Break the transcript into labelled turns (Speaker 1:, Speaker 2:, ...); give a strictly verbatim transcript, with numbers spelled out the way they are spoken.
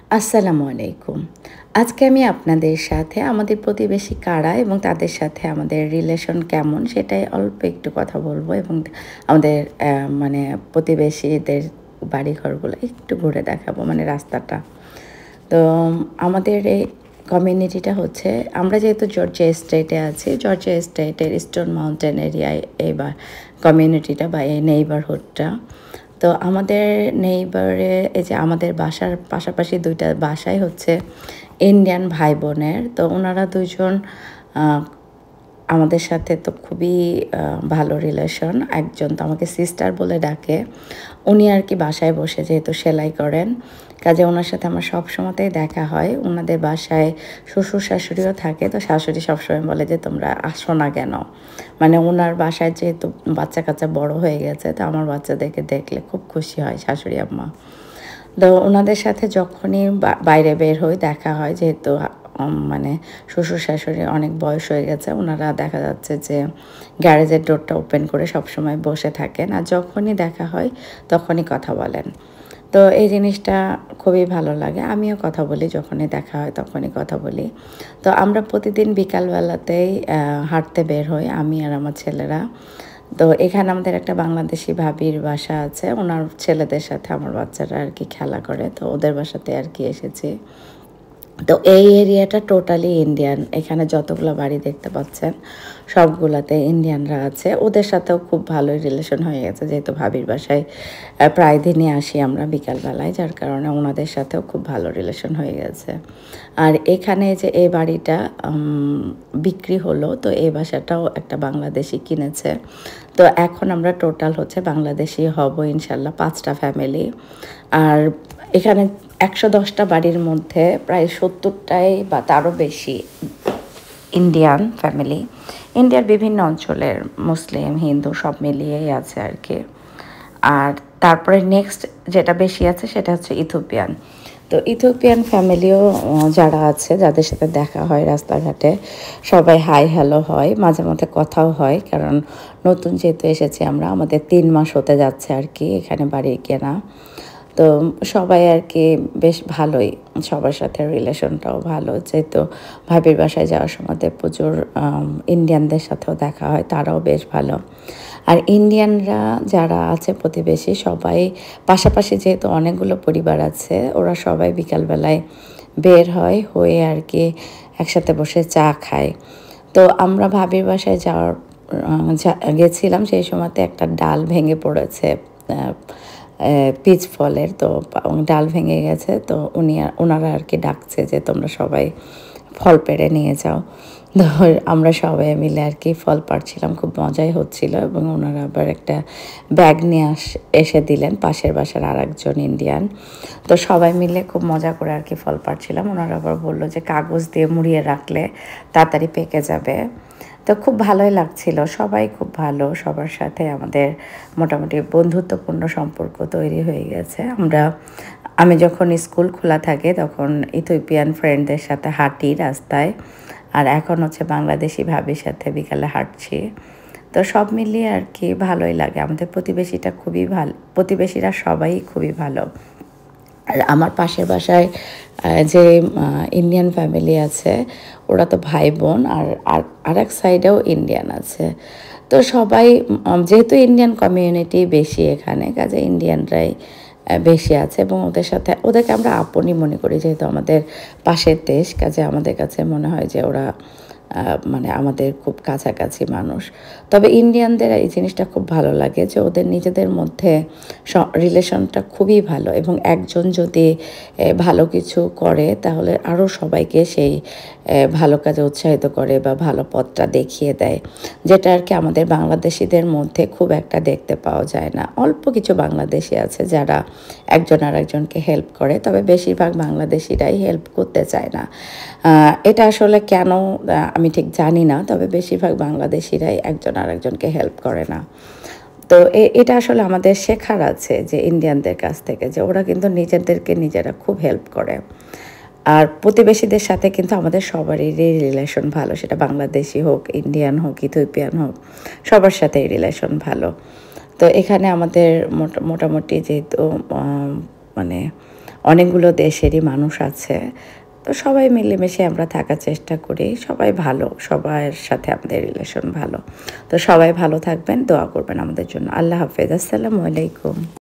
Speaker 1: আসসালামু আলাইকুম। আজকে আমি আপনাদের সাথে আমাদের প্রতিবেশী কারা এবং তাদের সাথে আমাদের রিলেশন কেমন সেটাই অল্প একটু কথা বলবো এবং আমাদের অ্যা মানে প্রতিবেশীদের বাড়িঘরগুলো একটু ঘুরে দেখাবো মানে রাস্তাটা। তো আমাদের এই কমিউনিটিটা হচ্ছে আমরা যেহেতু জর্জিয়া স্টেটে আছি, জর্জিয়া স্টেটের স্টোন মাউন্টেন এরিয়ায় এই বা কমিউনিটিটা বা এই নেইবারহুডটা। তো আমাদের নেইবারে এই যে আমাদের বাসার পাশাপাশি দুইটা বাসাই হচ্ছে ইন্ডিয়ান ভাই বোনের। তো ওনারা দুইজন আহ, আমাদের সাথে তো খুবই আহ, ভালো রিলেশন। একজন তো আমাকে সিস্টার বলে ডাকে। উনি আর কি বাসায় বসে যেহেতু সেলাই করেন, কাজে ওনার সাথে আমার সব সময়তেই দেখা হয়। ওনাদের বাসায় শ্বশুর শাশুড়িও থাকে, তো শাশুড়ি সবসময় বলে যে তোমরা আসো না কেন। মানে ওনার বাসায় যেহেতু বাচ্চা কাচ্চা বড় হয়ে গেছে, তো আমার বাচ্চাদেরকে দেখলে খুব খুশি হয় শাশুড়ি আম্মা। তো ওনাদের সাথে যখনই বাইরে বের হই দেখা হয়, যেহেতু মানে শ্বশুর শাশুড়ি অনেক বয়স হয়ে গেছে, ওনারা দেখা যাচ্ছে যে গ্যারেজের ডোরটা ওপেন করে সবসময় বসে থাকেন, আর যখনই দেখা হয় তখনই কথা বলেন। তো এই জিনিসটা খুবই ভালো লাগে। আমিও কথা বলি, যখনই দেখা হয় তখনই কথা বলি। তো আমরা প্রতিদিন বিকালবেলাতেই হাঁটতে বের হই, আমি আর আমার ছেলেরা। তো এখানে আমাদের একটা বাংলাদেশি ভাবির বাসা আছে, ওনার ছেলেদের সাথে আমার বাচ্চারা আর কি খেলা করে, তো ওদের বাসাতে আর কি এসেছি। তো এই এরিয়াটা টোটালি ইন্ডিয়ান। এখানে যতগুলো বাড়ি দেখতে পাচ্ছেন সবগুলাতে ইন্ডিয়ানরা আছে। ওদের সাথেও খুব ভালোই রিলেশন হয়ে গেছে, যেহেতু ভাবির বাসায় প্রায় দিনই আসি আমরা বিকালবেলায়, যার কারণে ওনাদের সাথেও খুব ভালো রিলেশন হয়ে গেছে। আর এখানে যে এই বাড়িটা বিক্রি হলো, তো এই বাসাটাও একটা বাংলাদেশি কিনেছে। তো এখন আমরা টোটাল হচ্ছে বাংলাদেশি হব ইনশাল্লাহ, পাঁচটা ফ্যামিলি। আর এখানে একশো দশটা বাড়ির মধ্যে প্রায় সত্তরটাই বা তারও বেশি ইন্ডিয়ান ফ্যামিলি। ইন্ডিয়ার বিভিন্ন অঞ্চলের মুসলিম হিন্দু সব মিলিয়েই আছে আর কি। আর তারপরে নেক্সট যেটা বেশি আছে সেটা হচ্ছে ইথিওপিয়ান। তো ইথিওপিয়ান ফ্যামিলিও যারা আছে, যাদের সাথে দেখা হয় রাস্তাঘাটে, সবাই হাই হ্যালো হয়, মাঝে মধ্যে কথাও হয়। কারণ নতুন যেহেতু এসেছি আমরা, আমাদের তিন মাস হতে যাচ্ছে আর কি এখানে বাড়ি কেনা। তো সবাই আর কি বেশ ভালোই, সবার সাথে রিলেশনটাও ভালো। যেহেতু ভাবির বাসায় যাওয়ার সময় প্রচুর ইন্ডিয়ানদের সাথেও দেখা হয়, তারাও বেশ ভালো। আর ইন্ডিয়ানরা যারা আছে প্রতিবেশী সবাই পাশাপাশি, যেহেতু অনেকগুলো পরিবার আছে, ওরা সবাই বিকালবেলায় বের হয় হয়ে আর কি একসাথে বসে চা খায়। তো আমরা ভাবির বাসায় যাওয়ার গেছিলাম, সেই সময়তে একটা ডাল ভেঙে পড়েছে পিচ ফলের, তো ডাল ভেঙে গেছে। তো উনি ওনারা আর কি ডাকছে যে তোমরা সবাই ফল পেড়ে নিয়ে যাও। তো আমরা সবাই মিলে আর কি ফল পাড়ছিলাম, খুব মজাই হচ্ছিল। এবং ওনারা আবার একটা ব্যাগ নিয়ে আস এসে দিলেন, পাশের বাসার আর একজন ইন্ডিয়ান। তো সবাই মিলে খুব মজা করে আর কি ফল পাড়ছিলাম। ওনারা আবার বললো যে কাগজ দিয়ে মুড়িয়ে রাখলে তাড়াতাড়ি পেকে যাবে। তো খুব ভালোই লাগছিল, সবাই খুব ভালো, সবার সাথে আমাদের মোটামুটি বন্ধুত্বপূর্ণ সম্পর্ক তৈরি হয়ে গেছে। আমরা আমি যখন স্কুল খোলা থাকে তখন ইথিওপিয়ান ফ্রেন্ডদের সাথে হাঁটি রাস্তায়, আর এখন হচ্ছে বাংলাদেশি ভাবির সাথে বিকালে হাঁটছি। তো সব মিলিয়ে আর কি ভালোই লাগে। আমাদের প্রতিবেশীটা খুবই ভালো, প্রতিবেশীরা সবাই খুবই ভালো। আর আমার পাশের বাসায় যে ইন্ডিয়ান ফ্যামিলি আছে, ওরা তো ভাই বোন, আর আর এক সাইডেও ইন্ডিয়ান আছে। তো সবাই, যেহেতু ইন্ডিয়ান কমিউনিটি বেশি এখানে, কাজে ইন্ডিয়ানরাই বেশি আছে এবং ওদের সাথে ওদেরকে আমরা আপনই মনে করি, যেহেতু আমাদের পাশের দেশ, কাজে আমাদের কাছে মনে হয় যে ওরা মানে আমাদের খুব কাছাকাছি মানুষ। তবে ইন্ডিয়ানদের এই জিনিসটা খুব ভালো লাগে যে ওদের নিজেদের মধ্যে রিলেশনটা খুবই ভালো, এবং একজন যদি ভালো কিছু করে তাহলে আরও সবাইকে সেই ভালো কাজে উৎসাহিত করে বা ভালো পথটা দেখিয়ে দেয়, যেটা আর কি আমাদের বাংলাদেশিদের মধ্যে খুব একটা দেখতে পাওয়া যায় না। অল্প কিছু বাংলাদেশি আছে যারা একজন আর একজনকে হেল্প করে, তবে বেশিরভাগ বাংলাদেশিরাই হেল্প করতে চায় না। এটা আসলে কেন আমি ঠিক জানি না, তবে বেশিরভাগ বাংলাদেশিরাই একজন আর একজনকে হেল্প করে না। তো এটা আসলে আমাদের শেখার আছে যে ইন্ডিয়ানদের কাছ থেকে, যে ওরা কিন্তু নিজেদেরকে নিজেরা খুব হেল্প করে। আর প্রতিবেশীদের সাথে কিন্তু আমাদের সবারই রিলেশন ভালো, সেটা বাংলাদেশি হোক, ইন্ডিয়ান হোক, ইথিওপিয়ান হোক, সবার সাথেই রিলেশন ভালো। তো এখানে আমাদের মোটামুটি যেহেতু মানে অনেকগুলো দেশেরই মানুষ আছে। তো সবাই মিলেমিশে আমরা থাকার চেষ্টা করি। সবাই ভালো, সবার সাথে আমাদের রিলেশন ভালো। তো সবাই ভালো থাকবেন, দোয়া করবেন আমাদের জন্য। আল্লাহ হাফেজ। আসসালামু আলাইকুম।